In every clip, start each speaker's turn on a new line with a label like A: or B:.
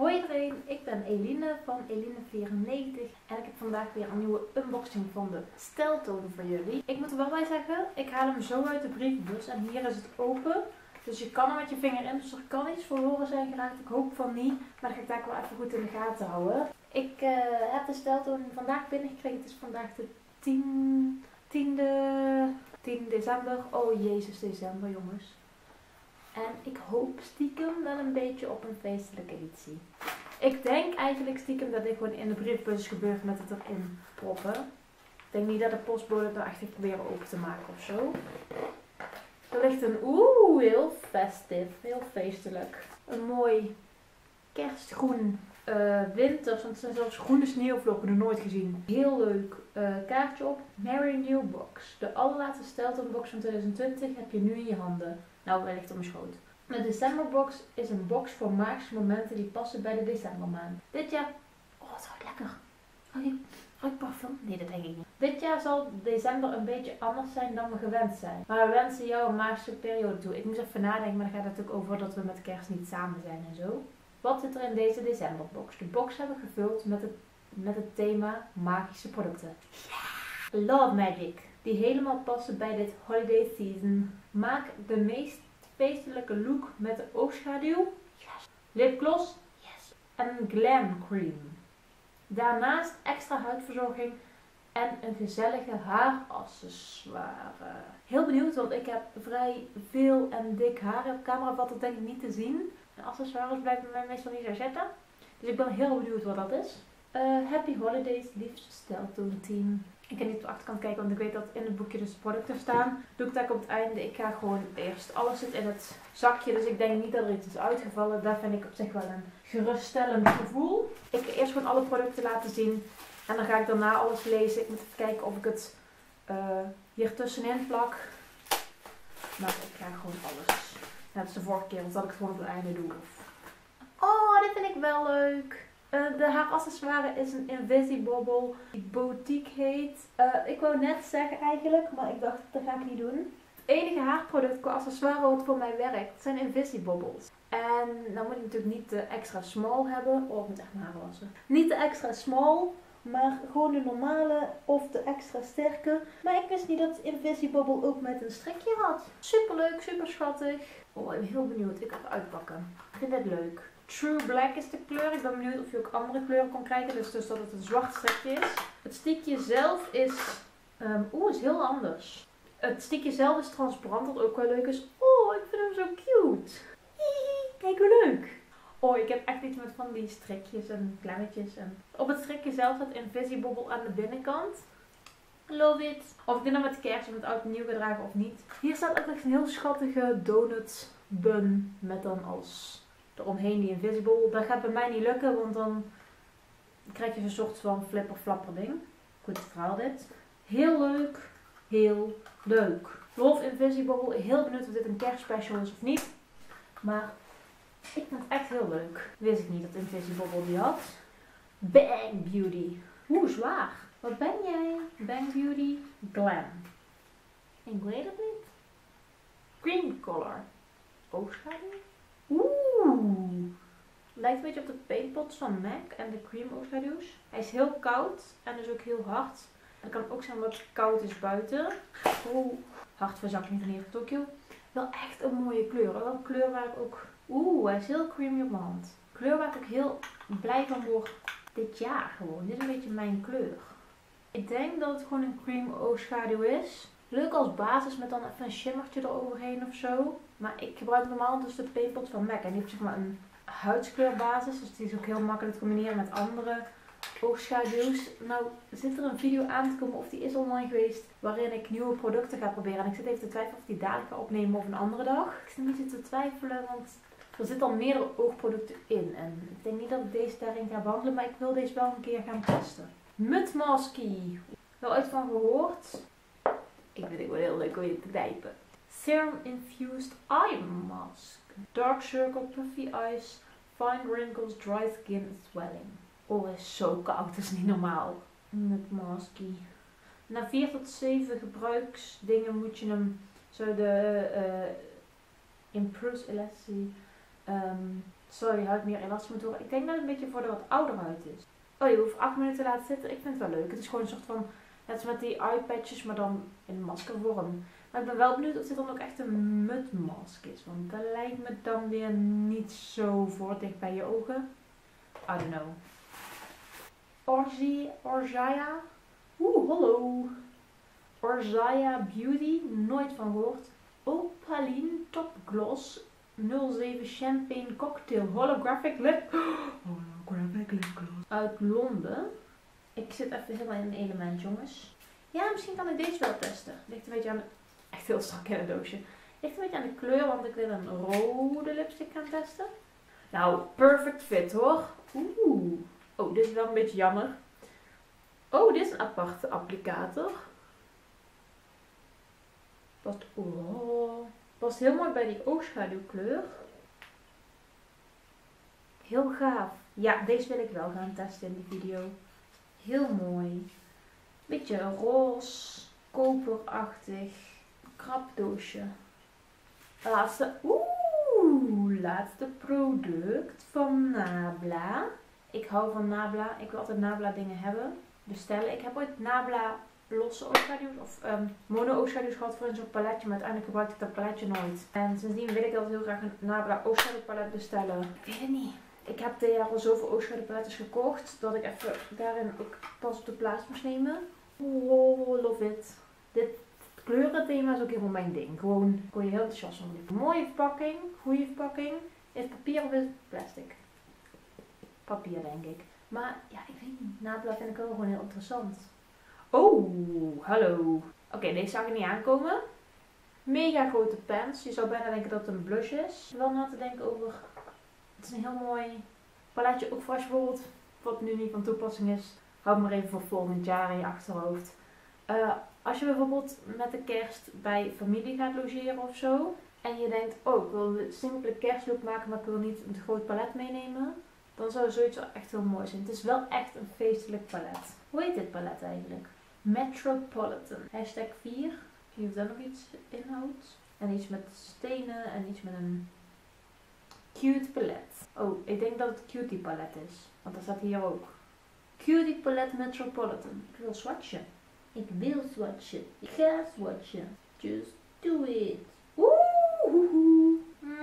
A: Hoi iedereen, ik ben Eline van Eline94 en ik heb vandaag weer een nieuwe unboxing van de Steltone voor jullie. Ik moet er wel bij zeggen, ik haal hem zo uit de brievenbus en hier is het open. Dus je kan er met je vinger in, dus er kan iets verloren zijn geraakt. Ik hoop van niet, maar dan ga ik daar wel even goed in de gaten houden. Ik heb de Steltone vandaag binnengekregen. Het is vandaag de 10 december. Oh jezus, december jongens. En ik hoop stiekem wel een beetje op een feestelijke editie. Ik denk eigenlijk stiekem dat dit gewoon in de briefbus gebeurt met het erin proppen. Ik denk niet dat de postbode het nou echt heeft proberen open te maken of zo. Er ligt een heel festive, heel feestelijk. Een mooi kerstgroen winters, want het zijn zelfs groene sneeuwvlokken, nog nooit gezien. Heel leuk kaartje op. Merry New Box. De allerlaatste Steltone box van 2020 heb je nu in je handen. Nou, hij ligt op mijn schoot. De decemberbox is een box voor magische momenten die passen bij de decembermaand. Dit jaar... Oh, wat ruikt lekker. Ruikt parfum? Nee, dat denk ik niet. Dit jaar zal december een beetje anders zijn dan we gewend zijn. Maar we wensen jou een magische periode toe. Ik moest even nadenken, maar dan gaat het natuurlijk over dat we met kerst niet samen zijn en zo. Wat zit er in deze decemberbox? De box hebben we gevuld met het thema magische producten. Yeah. Love Magic. Die helemaal passen bij dit holiday season. Maak de meest feestelijke look met de oogschaduw. Yes. Lipgloss. Yes. En een glam cream. Daarnaast extra huidverzorging en een gezellige haaraccessoire. Heel benieuwd, want ik heb vrij veel en dik haar. Op camera valt het denk ik niet te zien. En accessoires blijven bij mij meestal niet zo zitten. Dus ik ben heel benieuwd wat dat is. Happy Holidays, liefst Steltone team. Ik kan niet op de achterkant kijken, want ik weet dat in het boekje dus producten staan. Doe ik dat op het einde. Ik ga gewoon eerst. Alles zit in het zakje, dus ik denk niet dat er iets is uitgevallen. Daar vind ik op zich wel een geruststellend gevoel. Ik ga eerst gewoon alle producten laten zien. En dan ga ik daarna alles lezen. Ik moet even kijken of ik het hier tussenin plak. Maar ik ga gewoon alles. Net als de vorige keer, dat ik het gewoon op het einde doe. Oh, dit vind ik wel leuk. De haaraccessoire is een Invisibobble die Boutique heet. Ik wou net zeggen eigenlijk, maar ik dacht dat ga ik niet doen. Het enige haarproduct qua accessoire wat voor mij werkt zijn Invisibobbles. En dan moet ik natuurlijk niet de extra small hebben. Oh, ik moet echt mijn haar wassen. Niet de extra small, maar gewoon de normale of de extra sterke. Maar ik wist niet dat Invisibobble ook met een strikje had. Super leuk, super schattig. Oh, ik ben heel benieuwd. Ik ga het uitpakken. Ik vind het leuk. True Black is de kleur. Ik ben benieuwd of je ook andere kleuren kon krijgen. Dus dat het een zwart strikje is. Het stiekje zelf is... is heel anders. Het stiekje zelf is transparant, wat ook wel leuk is. Oh, ik vind hem zo cute. Kijk hoe leuk. Oh, ik heb echt iets met van die strikjes en klemmetjes. En op het strikje zelf staat Invisibobble aan de binnenkant. Love it. Of ik dit nou met kerst of met oud en nieuw gedragen of niet. Hier staat ook echt een heel schattige donut bun met dan als... eromheen die Invisible. Dat gaat bij mij niet lukken, want dan krijg je een soort van flipper-flapper ding. Goed verhaal dit. Heel leuk. Heel leuk. Love Invisible. Heel benieuwd of dit een kerstspecial is of niet. Maar ik vind het echt heel leuk. Wist ik niet dat Invisible die had. Bang Beauty. Oeh, zwaar. Wat ben jij? Bang Beauty. Glam. Ik weet het niet. Cream color. Oogschaduw. Oeh. Lijkt een beetje op de paintpots van MAC en de cream oogschaduws. Hij is heel koud en dus ook heel hard. Het kan ook zijn omdat het koud is buiten. Oeh. Hartverzakking van hier van Tokyo. Wel echt een mooie kleur. Wel een kleur waar ik ook... Oeh, hij is heel creamy op mijn hand. Kleur waar ik ook heel blij van word dit jaar gewoon. Dit is een beetje mijn kleur. Ik denk dat het gewoon een cream oogschaduw is. Leuk als basis met dan even een shimmertje eroverheen of zo. Maar ik gebruik normaal dus de paintpot van MAC. En die heeft zeg maar een huidskleurbbasis. Dus die is ook heel makkelijk te combineren met andere oogschaduws. Nou zit er een video aan te komen, of die is online geweest, waarin ik nieuwe producten ga proberen. En ik zit even te twijfelen of die dadelijk ga opnemen of een andere dag. Ik zit een beetje te twijfelen, want er zitten al meerdere oogproducten in. En ik denk niet dat ik deze daarin ga behandelen, maar ik wil deze wel een keer gaan testen. Mud Masky. Wel uit van gehoord. Ik vind het wel heel leuk om je te knijpen. Serum Infused Eye Mask. Dark Circle, Puffy Eyes, Fine Wrinkles, Dry Skin and Swelling. Oh, hij is zo koud. Dat is niet normaal. Mud Masky. Na 4 tot 7 gebruiksdingen moet je hem zo de Improves Elasticity Zo, je huid meer elastisch moet worden. Ik denk dat het een beetje voor de wat oudere huid is. Oh, je hoeft 8 minuten te laten zitten. Ik vind het wel leuk. Het is gewoon een soort van, net als met die eyepatches, maar dan in maskervorm. Maar ik ben wel benieuwd of dit dan ook echt een mudmask is. Want dat lijkt me dan weer niet zo voor dicht bij je ogen. I don't know. Orzaya. Hallo. Orzaya Beauty. Nooit van gehoord. Opaline Top Gloss 07 Champagne Cocktail Holographic Lip. Holographic Lip Gloss. Uit Londen. Ik zit even helemaal in een element, jongens. Ja, misschien kan ik deze wel testen. Ligt een beetje aan de... Echt heel strak in het doosje. Ligt een beetje aan de kleur, want ik wil een rode lipstick gaan testen. Nou, perfect fit hoor. Oeh. Oh, dit is wel een beetje jammer. Oh, dit is een aparte applicator. Past heel mooi bij die oogschaduwkleur. Heel gaaf. Ja, deze wil ik wel gaan testen in die video. Heel mooi. Beetje roze, koperachtig, krapdoosje. Laatste product van Nabla. Ik hou van Nabla. Ik wil altijd Nabla dingen hebben. Bestellen. Ik heb ooit Nabla losse oogschaduws of mono oogschaduws gehad voor in zo'n paletje, maar uiteindelijk gebruikte ik dat paletje nooit. En sindsdien wil ik altijd heel graag een Nabla oogschaduwpalet bestellen. Ik weet het niet. Ik heb dit jaar al zoveel oogschaduwpalettes gekocht dat ik even daarin ook pas op de plaats moest nemen. Oh, love it. Dit kleurenthema is ook helemaal mijn ding. Gewoon je heel enthousiast van. Mooie verpakking, goede verpakking. Is het papier of is het plastic? Papier denk ik. Maar ja, ik weet niet. Nabla vind ik wel gewoon heel interessant. Oh, hallo. Oké, deze zag ik niet aankomen. Mega grote pens. Je zou bijna denken dat het een blush is. Wel na te denken over. Het is een heel mooi paletje. Ook voor als je bijvoorbeeld, wat nu niet van toepassing is, hou maar even voor volgend jaar in je achterhoofd. Als je bijvoorbeeld met de kerst bij familie gaat logeren of zo. En je denkt, oh, ik wil een simpele kerstlook maken, maar ik wil niet een groot palet meenemen. Dan zou zoiets wel echt heel mooi zijn. Het is wel echt een feestelijk palet. Hoe heet dit palet eigenlijk? Metropolitan. Hashtag 4. Ik weet niet of dat nog iets inhoudt. En iets met stenen en iets met een cute palet. Oh, ik denk dat het cutie palet is. Want dat staat hier ook. Cutie palet Metropolitan. Ik wil swatchen. Ik wil swatchen. Ik ga swatchen. Just do it. Oeh.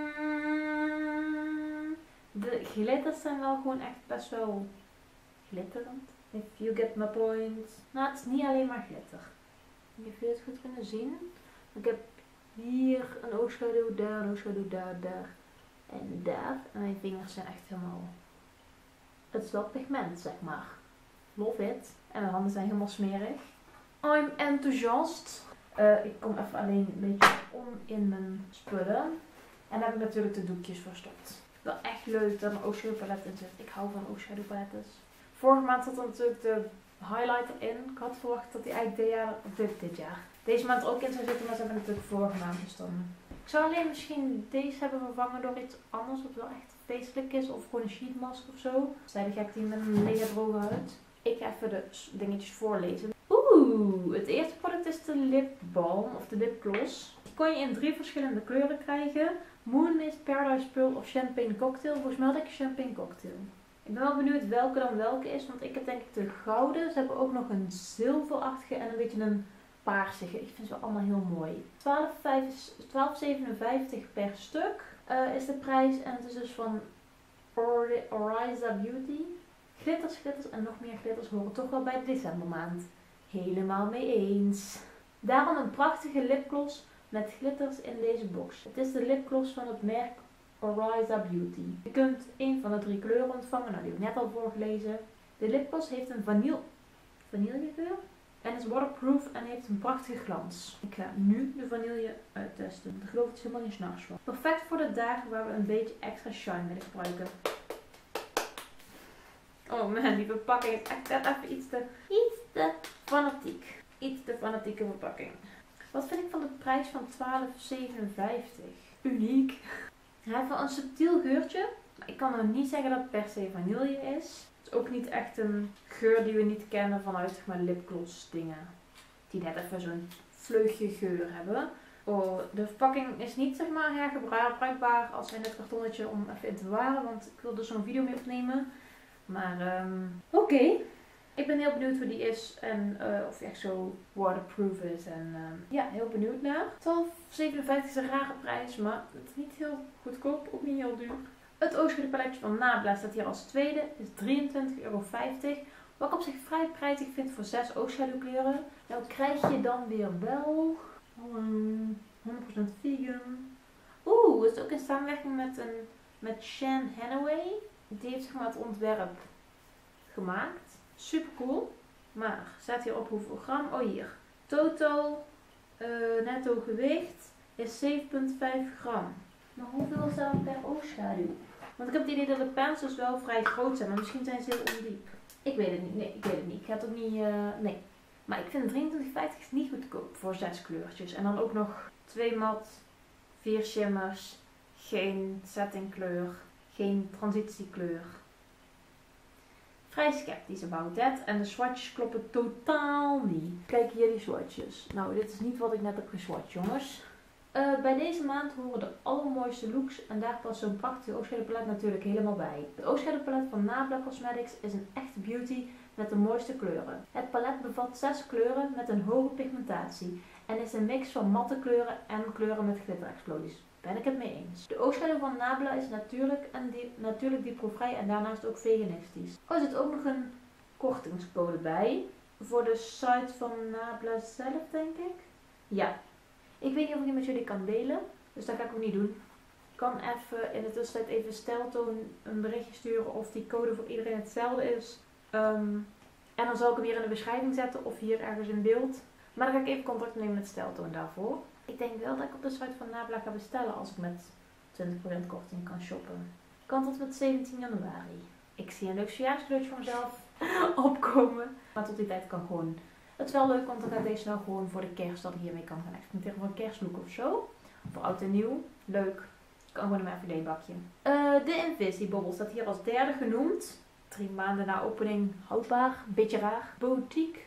A: De glitters zijn wel gewoon echt best wel glitterend. If you get my point. Nou, het is niet alleen maar glitter. Je hebt het goed kunnen zien. Ik heb hier een oogschaduw, daar een oogschaduw, daar en daar. En mijn vingers zijn echt helemaal... Het is wel pigment, zeg maar. Love it. En mijn handen zijn helemaal smerig. I'm enthousiast. Ik kom even alleen een beetje om in mijn spullen. En daar heb ik natuurlijk de doekjes verstopt. Wel echt leuk dat er een oogschaduwpalet in zit. Ik hou van oogschaduwpaletten. Vorige maand zat er natuurlijk de highlighter in. Ik had verwacht dat die eigenlijk dit jaar. Deze maand er ook in zou zitten, maar ze hebben natuurlijk vorige maand gestonden. Ik zou alleen misschien deze hebben vervangen door iets anders wat wel echt feestelijk is. Of gewoon een sheetmask of zo. Zij de gek die met een mega droge huid. Ik ga even de dingetjes voorlezen. Het eerste product is de lip balm of de lipgloss. Die kon je in 3 verschillende kleuren krijgen. Moonmist, Paradise Pearl of Champagne Cocktail. Volgens mij had ik Champagne Cocktail. Ik ben wel benieuwd welke dan welke is, want ik heb denk ik de gouden. Ze hebben ook nog een zilverachtige en een beetje een paarsige. Ik vind ze wel allemaal heel mooi. 12,57 per stuk is de prijs en het is dus van Orzaya Beauty. Glitters, glitters en nog meer glitters horen toch wel bij de decembermaand. Helemaal mee eens. Daarom een prachtige lipgloss met glitters in deze box. Het is de lipgloss van het merk Orzaya Beauty. Je kunt een van de 3 kleuren ontvangen. Nou, die heb ik net al voorgelezen. De lipgloss heeft een vanillegeur en is waterproof en heeft een prachtige glans. Ik ga nu de vanille uittesten. Ik geloof het is helemaal niet s'nachts van. Perfect voor de dagen waar we een beetje extra shine willen gebruiken. Oh man, die verpakking is echt net even iets te fanatiek. Iets te fanatieke verpakking. Wat vind ik van de prijs van 12,57? Uniek. Hij heeft wel een subtiel geurtje. Maar ik kan nou niet zeggen dat het per se vanille is. Het is ook niet echt een geur die we niet kennen vanuit zeg maar lipgloss dingen. Die net even zo'n vleugje geur hebben. Oh, de verpakking is niet zeg maar hergebruikbaar als in het kartonnetje om even in te bewaren. Want ik wil er zo'n video mee opnemen. Maar oké. Ik ben heel benieuwd hoe die is en of die echt zo waterproof is. En ja, heel benieuwd naar. 12,57 is een rare prijs, maar het is niet heel goedkoop, ook niet heel duur. Het Oogschaduw paletje van Nabla staat hier als tweede, is €23,50. Wat ik op zich vrij prijzig vind voor 6 oogschaduwkleuren. Nou krijg je dan weer wel 100% vegan. Oeh, het is ook in samenwerking met Shan Hanaway. Die heeft zeg maar het ontwerp gemaakt. Super cool. Maar staat hier op hoeveel gram? Oh hier. Total netto gewicht is 7,5 gram. Maar hoeveel is dat per oogschaduw? Want ik heb het idee dat de pensels wel vrij groot zijn. Maar misschien zijn ze heel ondiep. Ik weet het niet. Nee, ik weet het niet. Ik ga het ook niet... nee. Maar ik vind 23,50 is niet goedkoop voor 6 kleurtjes. En dan ook nog 2 mat, 4 shimmers, geen settingkleur, geen transitiekleur. Vrij sceptisch about that. En de swatches kloppen totaal niet. Kijk hier die swatches. Nou, dit is niet wat ik net heb geswatcht, jongens. Bij deze maand horen de allermooiste looks en daar past zo'n prachtige oogschaduwpalet natuurlijk helemaal bij. Het oogschaduwpalet van Nabla Cosmetics is een echte beauty met de mooiste kleuren. Het palet bevat 6 kleuren met een hoge pigmentatie en is een mix van matte kleuren en kleuren met glitterexplosies. Ben ik het mee eens. De oogschaduw van Nabla is natuurlijk diepproefvrij en daarnaast ook veganistisch. Er zit ook nog een kortingscode bij. Voor de site van Nabla zelf, denk ik. Ja. Ik weet niet of ik die met jullie kan delen. Dus dat ga ik ook niet doen. Ik kan even in de tussentijd even Steltoon een berichtje sturen of die code voor iedereen hetzelfde is. En dan zal ik hem hier in de beschrijving zetten of hier ergens in beeld. Maar dan ga ik even contact nemen met Steltoon daarvoor. Ik denk wel dat ik op de site van Nabla ga bestellen als ik met 20% korting kan shoppen. Kan tot met 17 januari. Ik zie een leuk verjaarscadeautje voor mezelf opkomen. Maar tot die tijd kan gewoon... Het is wel leuk, want dan gaat deze nou gewoon voor de kerst dat ik hiermee kan gaan experimenteren voor een kerstlook of zo. Voor oud en nieuw. Leuk. Kan gewoon in mijn FD-bakje. De Invisible staat hier als derde genoemd. 3 maanden na opening houdbaar. Beetje raar. Boutique.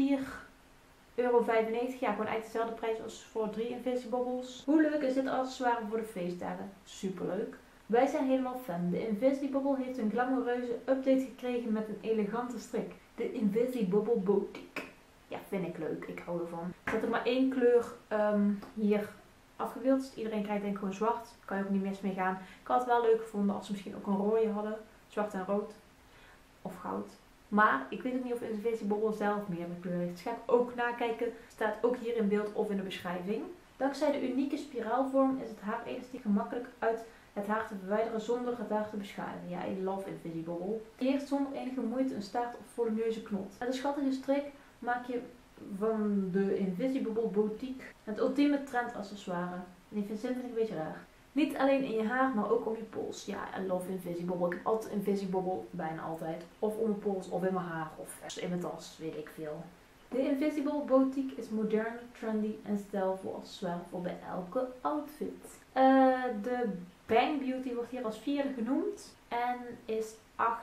A: €4,95. Ja, gewoon eigenlijk dezelfde prijs als voor 3 Invisibubbles. Hoe leuk is dit accessoire voor de feestdagen? Superleuk. Wij zijn helemaal fan. De Invisibubble heeft een glamoureuze update gekregen met een elegante strik. De Invisibubble Boutique. Ja, vind ik leuk. Ik hou ervan. Er zit er maar 1 kleur hier afgebeeld. Dus iedereen krijgt denk ik gewoon zwart. Kan je ook niet mis mee gaan. Ik had het wel leuk gevonden als ze misschien ook een rode hadden. Zwart en rood. Of goud. Maar ik weet ook niet of Invisibubble zelf meerdere kleuren heeft. Dus ga ik ook nakijken. Staat ook hier in beeld of in de beschrijving. Dankzij de unieke spiraalvorm is het haarelastiek gemakkelijk uit het haar te verwijderen zonder het haar te beschadigen. Ja, I love Invisibubble. Eerst zonder enige moeite een staart of volumineuze knot. Met een schattige strik maak je van de Invisibubble Boutique het ultieme trendaccessoire. En die vind ik een beetje raar. Niet alleen in je haar, maar ook om je pols. Ja, I love Invisibubble. Ik heb altijd Invisibubble, bijna altijd. Of om mijn pols, of in mijn haar, of in mijn tas, weet ik veel. De Invisible Boutique is modern, trendy en stijlvol accessoire voor bij elke outfit. De Bang Beauty wordt hier als vierde genoemd en is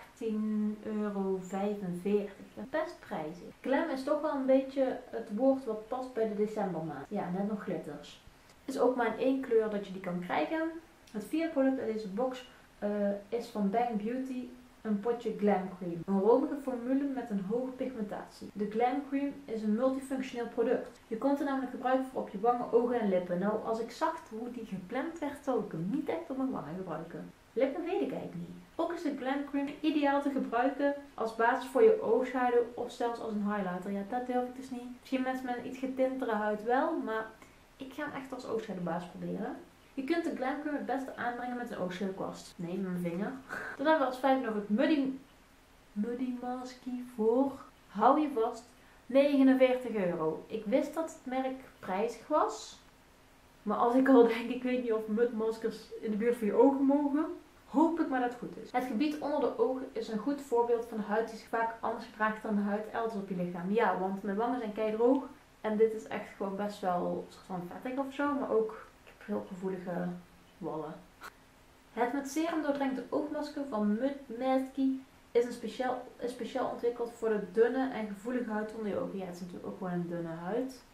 A: €18,45. Best prijzig. Glam is toch wel een beetje het woord wat past bij de decembermaand. Ja, net nog glitters. Is ook maar in 1 kleur dat je die kan krijgen. Het vierde product uit deze box is van Bang Beauty een potje Glam Cream. Een romige formule met een hoge pigmentatie. De Glam Cream is een multifunctioneel product. Je kunt het namelijk gebruiken voor op je wangen, ogen en lippen. Nou, als ik zag hoe die gepland werd, zou ik hem niet echt op mijn wangen gebruiken. Lippen weet ik eigenlijk niet. Ook is de Glam Cream ideaal te gebruiken als basis voor je oogschaduw of zelfs als een highlighter. Ja, dat durf ik dus niet. Misschien mensen met een iets getintere huid wel, maar ik ga hem echt als oogschaduwbasis proberen. Je kunt de Glam Cream het beste aanbrengen met een oogschaduwkwast. Nee, met mijn vinger. Dan hebben we als 5 nog het Muddy Masky voor, hou je vast, €49. Ik wist dat het merk prijzig was. Maar als ik al denk, ik weet niet of mudmaskers in de buurt van je ogen mogen. Hoop ik maar dat het goed is. Het gebied onder de ogen is een goed voorbeeld van de huid die zich vaak anders gedraagt dan de huid elders op je lichaam. Ja, want mijn wangen zijn keidroog. En dit is echt gewoon best wel een soort van vettig of zo. Maar ook, ik heb heel gevoelige wallen. Het met serum doordrenkte oogmasker van Mudmaskey is speciaal ontwikkeld voor de dunne en gevoelige huid onder je ogen. Ja, het is natuurlijk ook gewoon een dunne huid.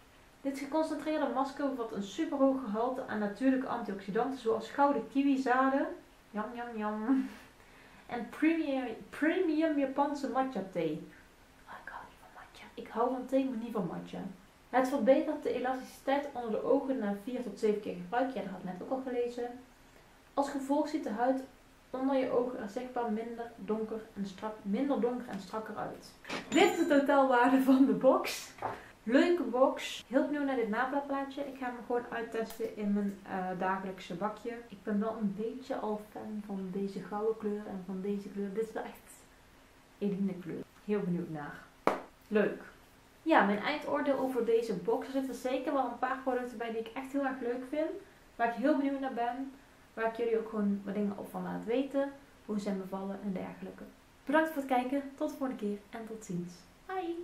A: Dit geconcentreerde masker bevat een super hoog gehalte aan natuurlijke antioxidanten zoals gouden kiwizaden, jam jam jam, en premium Japanse matcha thee. Oh, ik hou niet van matcha. Ik hou van thee, maar niet van matcha. Het verbetert de elasticiteit onder de ogen na 4 tot 7 keer gebruik. Ja, dat had ik net ook al gelezen. Als gevolg ziet de huid onder je ogen er zichtbaar minder donker en strakker uit. Dit is de totaalwaarde van de box. Leuke box. Heel benieuwd naar dit naamplaatje. Ik ga hem gewoon uittesten in mijn dagelijkse bakje. Ik ben wel een beetje al fan van deze gouden kleur en van deze kleur. Dit is wel echt Eline kleur. Heel benieuwd naar. Leuk. Ja, mijn eindoordeel over deze box. Er zitten zeker wel een paar producten bij die ik echt heel erg leuk vind. Waar ik heel benieuwd naar ben. Waar ik jullie ook gewoon wat dingen op van laat weten. Hoe ze zijn bevallen en dergelijke. Bedankt voor het kijken. Tot de volgende keer en tot ziens. Bye!